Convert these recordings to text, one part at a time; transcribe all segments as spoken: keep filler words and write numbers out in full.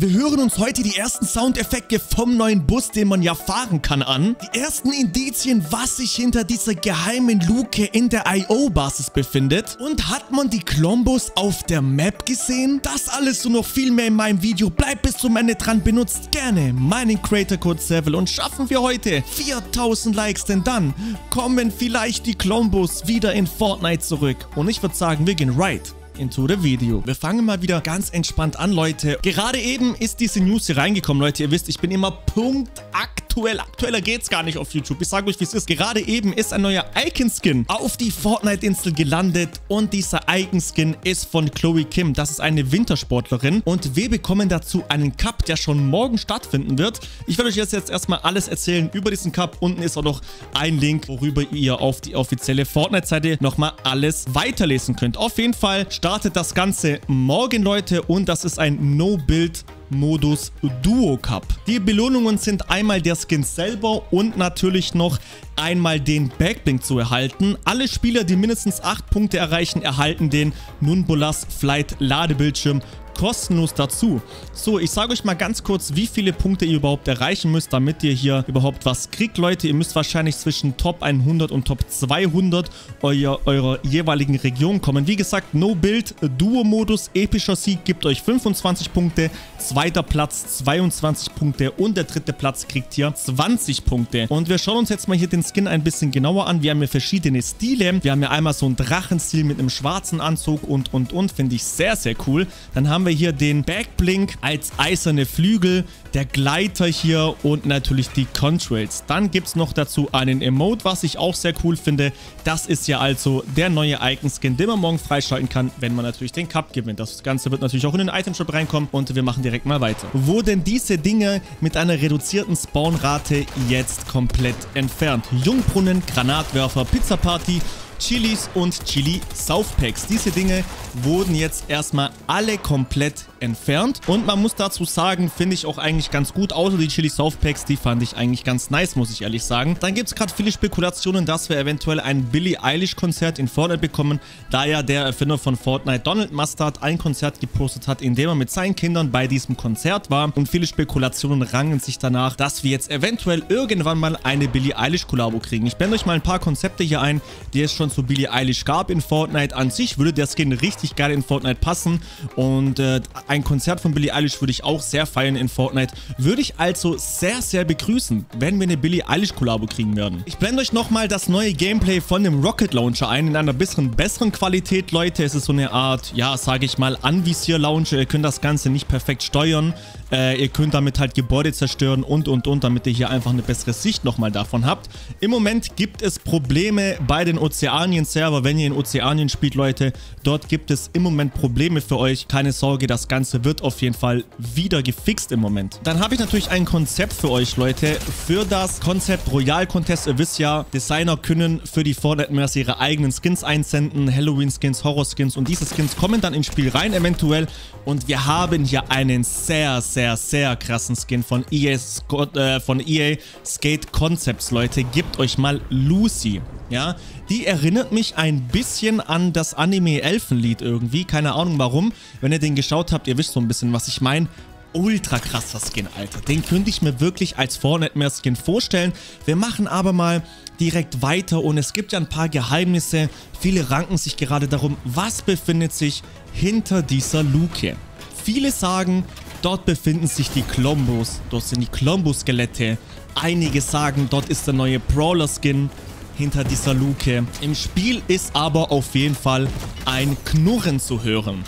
Wir hören uns heute die ersten Soundeffekte vom neuen Bus, den man ja fahren kann, an. Die ersten Indizien, was sich hinter dieser geheimen Luke in der I O-Basis befindet. Und hat man die Klombos auf der Map gesehen? Das alles und noch viel mehr in meinem Video. Bleibt bis zum Ende dran, benutzt gerne meinen Creator Code Seville und schaffen wir heute viertausend Likes, denn dann kommen vielleicht die Klombos wieder in Fortnite zurück. Und ich würde sagen, wir gehen right into the video. Wir fangen mal wieder ganz entspannt an, Leute. Gerade eben ist diese News hier reingekommen, Leute. Ihr wisst, ich bin immer punktaktuell. Aktueller geht's gar nicht auf YouTube. Ich sage euch, wie es ist. Gerade eben ist ein neuer Icon-Skin auf die Fortnite-Insel gelandet und dieser Icon-Skin ist von Chloe Kim. Das ist eine Wintersportlerin und wir bekommen dazu einen Cup, der schon morgen stattfinden wird. Ich werde euch jetzt, jetzt erstmal alles erzählen über diesen Cup. Unten ist auch noch ein Link, worüber ihr auf die offizielle Fortnite-Seite nochmal alles weiterlesen könnt. Auf jeden Fall startet das Ganze morgen, Leute, und das ist ein No-Build Modus Duo Cup. Die Belohnungen sind einmal der Skin selber und natürlich noch einmal den Backblink zu erhalten. Alle Spieler, die mindestens acht Punkte erreichen, erhalten den Nunbolas Flight Ladebildschirm kostenlos dazu. So, ich sage euch mal ganz kurz, wie viele Punkte ihr überhaupt erreichen müsst, damit ihr hier überhaupt was kriegt, Leute. Ihr müsst wahrscheinlich zwischen Top hundert und Top zweihundert eurer, eurer jeweiligen Region kommen. Wie gesagt, No-Build, Duo-Modus, epischer Sieg gibt euch fünfundzwanzig Punkte, zweiter Platz zweiundzwanzig Punkte und der dritte Platz kriegt hier zwanzig Punkte. Und wir schauen uns jetzt mal hier den Skin ein bisschen genauer an. Wir haben hier verschiedene Stile. Wir haben hier einmal so einen Drachenstil mit einem schwarzen Anzug und, und, und. Finde ich sehr, sehr cool. Dann haben wir hier den Backblink als eiserne Flügel, der Gleiter hier und natürlich die Contrails. Dann gibt es noch dazu einen Emote, was ich auch sehr cool finde. Das ist ja also der neue Icon-Skin, den man morgen freischalten kann, wenn man natürlich den Cup gewinnt. Das Ganze wird natürlich auch in den Item-Shop reinkommen und wir machen direkt mal weiter. Wurden diese Dinge mit einer reduzierten Spawnrate jetzt komplett entfernt? Jungbrunnen, Granatwerfer, Pizza Party, Chilis und Chili Southpacks. Diese Dinge wurden jetzt erstmal alle komplett entfernt. Und man muss dazu sagen, finde ich auch eigentlich ganz gut. Außer die Chili Southpacks, die fand ich eigentlich ganz nice, muss ich ehrlich sagen. Dann gibt es gerade viele Spekulationen, dass wir eventuell ein Billie Eilish Konzert in Fortnite bekommen, da ja der Erfinder von Fortnite, Donald Mustard, ein Konzert gepostet hat, in dem er mit seinen Kindern bei diesem Konzert war. Und viele Spekulationen rangen sich danach, dass wir jetzt eventuell irgendwann mal eine Billie Eilish Kollabo kriegen. Ich blende euch mal ein paar Konzepte hier ein, die es schon zu Billie Eilish gab in Fortnite. An sich würde der Skin richtig geil in Fortnite passen und äh, ein Konzert von Billie Eilish würde ich auch sehr feiern in Fortnite. Würde ich also sehr, sehr begrüßen, wenn wir eine Billie Eilish Kollabo kriegen werden. Ich blende euch nochmal das neue Gameplay von dem Rocket Launcher ein, in einer bisschen besseren Qualität, Leute. Es ist so eine Art, ja, sage ich mal, Anvisier-Launcher. Ihr könnt das Ganze nicht perfekt steuern. Äh, ihr könnt damit halt Gebäude zerstören und, und, und, damit ihr hier einfach eine bessere Sicht nochmal davon habt. Im Moment gibt es Probleme bei den Ozeanien-Server, wenn ihr in Ozeanien spielt, Leute. Dort gibt es im Moment Probleme für euch. Keine Sorge, das Ganze wird auf jeden Fall wieder gefixt im Moment. Dann habe ich natürlich ein Konzept für euch, Leute. Für das Konzept Royal Contest. Ihr wisst ja, Designer können für die Fortnite-Mers ihre eigenen Skins einsenden. Halloween-Skins, Horror-Skins und diese Skins kommen dann ins Spiel rein eventuell. Und wir haben hier einen sehr, sehr, sehr krassen Skin von E A, Scott, äh, von E A Skate Concepts, Leute. Gebt euch mal Lucy. Ja, die erinnert mich ein bisschen an das Anime Elfenlied irgendwie. Keine Ahnung warum. Wenn ihr den geschaut habt, ihr wisst so ein bisschen, was ich meine. Ultra krasser Skin, Alter. Den könnte ich mir wirklich als Fortnite-Skin vorstellen. Wir machen aber mal direkt weiter und es gibt ja ein paar Geheimnisse. Viele ranken sich gerade darum, was befindet sich hinter dieser Luke. Viele sagen, dort befinden sich die Klombos. Dort sind die Klombo-Skelette. Einige sagen, dort ist der neue Brawler-Skin hinter dieser Luke. Im Spiel ist aber auf jeden Fall ein Knurren zu hören.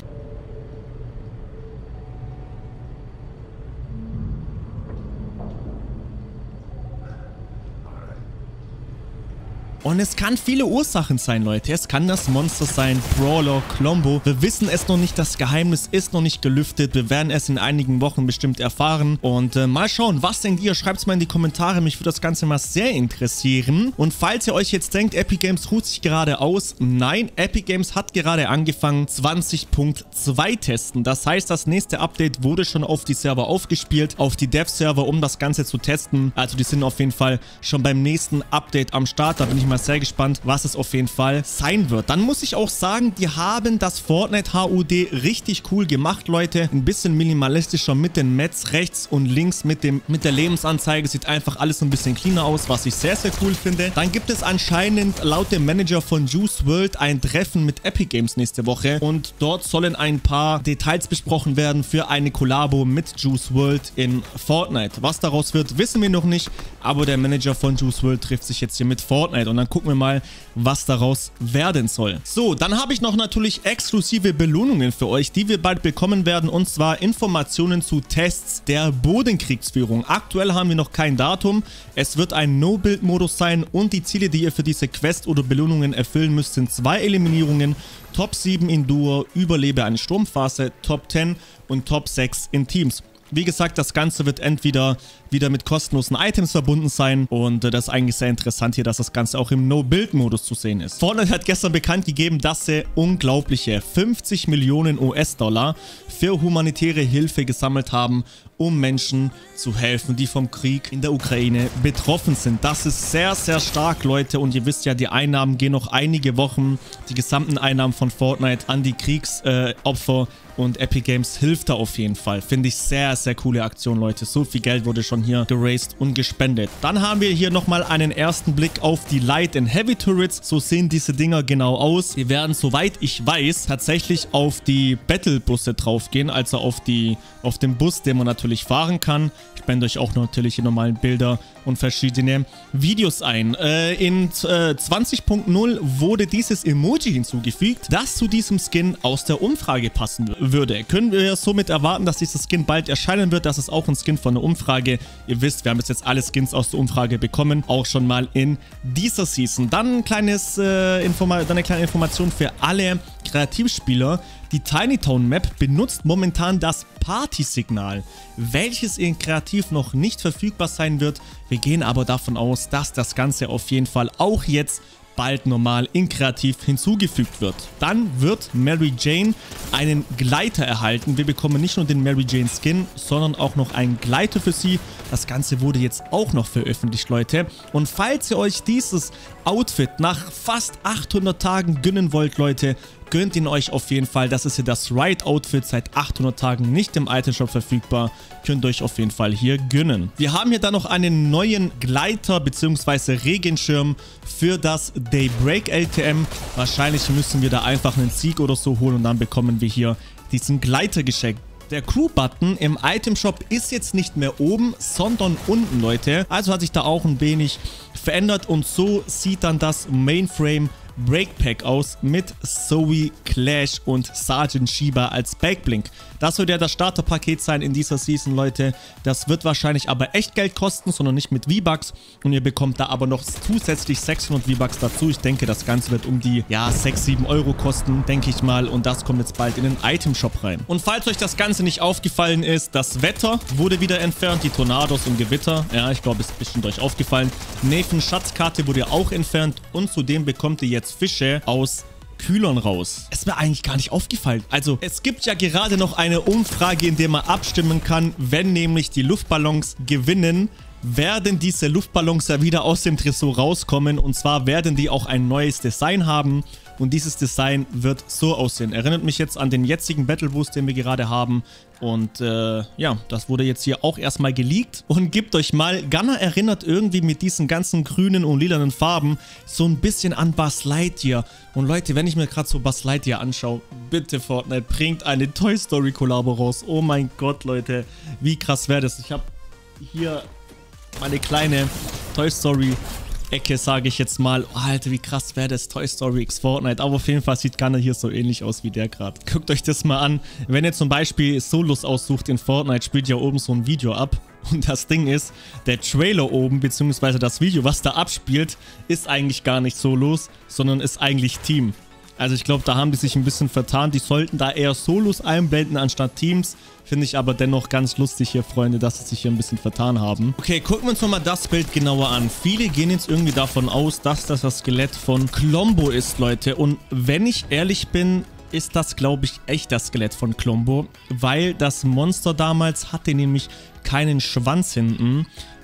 Und es kann viele Ursachen sein, Leute. Es kann das Monster sein, Brawler, Klombo. Wir wissen es noch nicht, das Geheimnis ist noch nicht gelüftet. Wir werden es in einigen Wochen bestimmt erfahren. Und äh, mal schauen, was denkt ihr? Schreibt es mal in die Kommentare. Mich würde das Ganze mal sehr interessieren. Und falls ihr euch jetzt denkt, Epic Games ruht sich gerade aus. Nein, Epic Games hat gerade angefangen, zwanzig Punkt zwei testen. Das heißt, das nächste Update wurde schon auf die Server aufgespielt, auf die Dev-Server, um das Ganze zu testen. Also die sind auf jeden Fall schon beim nächsten Update am Start. Da bin ich mal mal sehr gespannt, was es auf jeden Fall sein wird. Dann muss ich auch sagen, die haben das Fortnite H U D richtig cool gemacht, Leute. Ein bisschen minimalistischer mit den Mats rechts und links mit, dem, mit der Lebensanzeige. Sieht einfach alles ein bisschen cleaner aus, was ich sehr, sehr cool finde. Dann gibt es anscheinend laut dem Manager von Juice World ein Treffen mit Epic Games nächste Woche. Und dort sollen ein paar Details besprochen werden für eine Kollabo mit Juice World in Fortnite. Was daraus wird, wissen wir noch nicht. Aber der Manager von Juice World trifft sich jetzt hier mit Fortnite. Und dann gucken wir mal, was daraus werden soll. So, dann habe ich noch natürlich exklusive Belohnungen für euch, die wir bald bekommen werden. Und zwar Informationen zu Tests der Bodenkriegsführung. Aktuell haben wir noch kein Datum. Es wird ein No-Build-Modus sein und die Ziele, die ihr für diese Quest oder Belohnungen erfüllen müsst, sind zwei Eliminierungen, Top sieben in Duo, Überlebe eine Sturmphase, Top zehn und Top sechs in Teams. Wie gesagt, das Ganze wird entweder wieder mit kostenlosen Items verbunden sein und äh, das ist eigentlich sehr interessant hier, dass das Ganze auch im No-Build-Modus zu sehen ist. Fortnite hat gestern bekannt gegeben, dass sie unglaubliche fünfzig Millionen U S-Dollar für humanitäre Hilfe gesammelt haben, um Menschen zu helfen, die vom Krieg in der Ukraine betroffen sind. Das ist sehr, sehr stark, Leute, und ihr wisst ja, die Einnahmen gehen noch einige Wochen, die gesamten Einnahmen von Fortnite an die Kriegsopfer äh, und Epic Games hilft da auf jeden Fall. Finde ich sehr, sehr coole Aktion, Leute. So viel Geld wurde schon hier geraced und gespendet. Dann haben wir hier nochmal einen ersten Blick auf die Light and Heavy Turrets. So sehen diese Dinger genau aus. Wir werden, soweit ich weiß, tatsächlich auf die Battle-Busse draufgehen, also auf, die, auf den Bus, den man natürlich fahren kann. Ich blende euch auch natürlich die normalen Bilder und verschiedene Videos ein. Äh, in äh, zwanzig Punkt null wurde dieses Emoji hinzugefügt, das zu diesem Skin aus der Umfrage passen würde. Können wir somit erwarten, dass dieser Skin bald erscheinen wird? Das ist auch ein Skin von der Umfrage. Ihr wisst, wir haben jetzt alle Skins aus der Umfrage bekommen, auch schon mal in dieser Season. Dann, ein kleines, äh, Informa dann eine kleine Information für alle Kreativspieler. Die Tiny Town Map benutzt momentan das Party-Signal, welches in Kreativ noch nicht verfügbar sein wird. Wir gehen aber davon aus, dass das Ganze auf jeden Fall auch jetzt bald normal in Kreativ hinzugefügt wird. Dann wird Mary Jane einen Gleiter erhalten. Wir bekommen nicht nur den Mary Jane Skin, sondern auch noch einen Gleiter für sie. Das Ganze wurde jetzt auch noch veröffentlicht, Leute. Und falls ihr euch dieses Outfit nach fast achthundert Tagen gönnen wollt, Leute, gönnt ihn euch auf jeden Fall. Das ist hier das Ride Outfit, seit achthundert Tagen nicht im Itemshop verfügbar. Könnt ihr euch auf jeden Fall hier gönnen. Wir haben hier dann noch einen neuen Gleiter bzw. Regenschirm für das Daybreak L T M. Wahrscheinlich müssen wir da einfach einen Sieg oder so holen und dann bekommen wir hier diesen Gleiter geschenkt. Der Crew-Button im Itemshop ist jetzt nicht mehr oben, sondern unten, Leute. Also hat sich da auch ein wenig verändert und so sieht dann das Mainframe Breakpack aus mit Zoe, Clash und Sergeant Shiba als Backblink. Das wird ja das Starterpaket sein in dieser Season, Leute. Das wird wahrscheinlich aber echt Geld kosten, sondern nicht mit V-Bucks. Und ihr bekommt da aber noch zusätzlich sechshundert V-Bucks dazu. Ich denke, das Ganze wird um die, ja, sechs, sieben Euro kosten, denke ich mal. Und das kommt jetzt bald in den Item-Shop rein. Und falls euch das Ganze nicht aufgefallen ist, das Wetter wurde wieder entfernt. Die Tornados und Gewitter. Ja, ich glaube, es ist bestimmt euch aufgefallen. Nathans Schatzkarte wurde auch entfernt. Und zudem bekommt ihr jetzt Fische aus Kühlern raus. Es ist mir eigentlich gar nicht aufgefallen. Also, es gibt ja gerade noch eine Umfrage, in der man abstimmen kann, wenn nämlich die Luftballons gewinnen, werden diese Luftballons ja wieder aus dem Tresor rauskommen. Und zwar werden die auch ein neues Design haben. Und dieses Design wird so aussehen. Erinnert mich jetzt an den jetzigen Battle Boost, den wir gerade haben. Und äh, ja, das wurde jetzt hier auch erstmal geleakt. Und gebt euch mal, Gunner erinnert irgendwie mit diesen ganzen grünen und lilanen Farben so ein bisschen an Buzz Lightyear. Und Leute, wenn ich mir gerade so Buzz Lightyear anschaue, bitte Fortnite, bringt eine Toy Story Kollabo raus. Oh mein Gott, Leute, wie krass wäre das. Ich habe hier meine kleine Toy Story Ecke, sage ich jetzt mal. Oh, Alter, wie krass wäre das Toy Story X Fortnite. Aber auf jeden Fall sieht Gunner hier so ähnlich aus wie der gerade. Guckt euch das mal an. Wenn ihr zum Beispiel Solos aussucht in Fortnite, spielt ja oben so ein Video ab. Und das Ding ist, der Trailer oben, beziehungsweise das Video, was da abspielt, ist eigentlich gar nicht Solos, sondern ist eigentlich Team. Also ich glaube, da haben die sich ein bisschen vertan. Die sollten da eher Solos einblenden anstatt Teams. Finde ich aber dennoch ganz lustig hier, Freunde, dass sie sich hier ein bisschen vertan haben. Okay, gucken wir uns nochmal das Bild genauer an. Viele gehen jetzt irgendwie davon aus, dass das das Skelett von Klombo ist, Leute. Und wenn ich ehrlich bin, ist das, glaube ich, echt das Skelett von Klombo. Weil das Monster damals hatte nämlich keinen Schwanz hinten.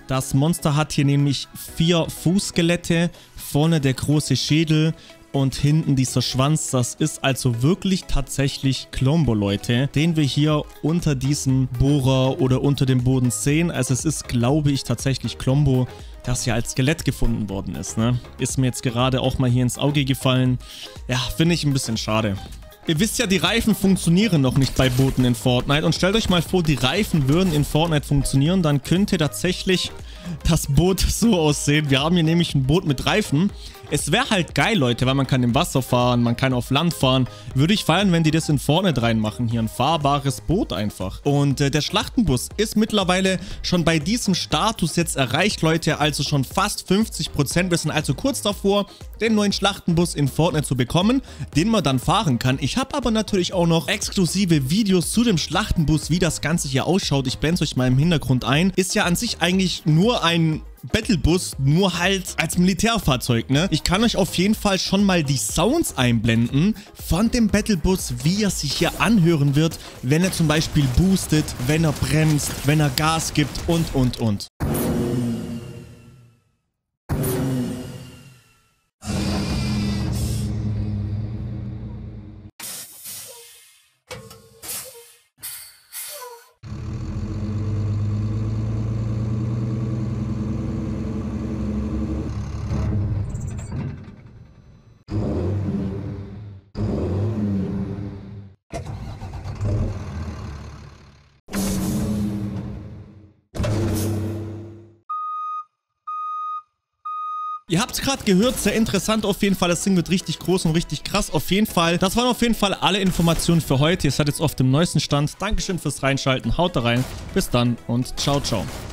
Das Monster hat hier nämlich vier Fußskelette, vorne der große Schädel und hinten dieser Schwanz. Das ist also wirklich tatsächlich Klombo, Leute, den wir hier unter diesem Bohrer oder unter dem Boden sehen. Also es ist, glaube ich, tatsächlich Klombo, das ja als Skelett gefunden worden ist, ne? Ist mir jetzt gerade auch mal hier ins Auge gefallen. Ja, finde ich ein bisschen schade. Ihr wisst ja, die Reifen funktionieren noch nicht bei Booten in Fortnite. Und stellt euch mal vor, die Reifen würden in Fortnite funktionieren. Dann könnte tatsächlich das Boot so aussehen. Wir haben hier nämlich ein Boot mit Reifen. Es wäre halt geil, Leute, weil man kann im Wasser fahren, man kann auf Land fahren. Würde ich feiern, wenn die das in Fortnite reinmachen. Hier ein fahrbares Boot einfach. Und äh, der Schlachtenbus ist mittlerweile schon bei diesem Status jetzt erreicht, Leute. Also schon fast fünfzig Prozent. Wir sind also kurz davor, den neuen Schlachtenbus in Fortnite zu bekommen, den man dann fahren kann. Ich habe aber natürlich auch noch exklusive Videos zu dem Schlachtenbus, wie das Ganze hier ausschaut. Ich blende es euch mal im Hintergrund ein. Ist ja an sich eigentlich nur ein Battlebus, nur halt als Militärfahrzeug, ne? Ich kann euch auf jeden Fall schon mal die Sounds einblenden von dem Battlebus, wie er sich hier anhören wird, wenn er zum Beispiel boostet, wenn er bremst, wenn er Gas gibt und, und, und. Ihr habt es gerade gehört, sehr interessant auf jeden Fall. Das Ding wird richtig groß und richtig krass auf jeden Fall. Das waren auf jeden Fall alle Informationen für heute. Ihr seid jetzt auf dem neuesten Stand. Dankeschön fürs Reinschalten. Haut da rein. Bis dann und ciao, ciao.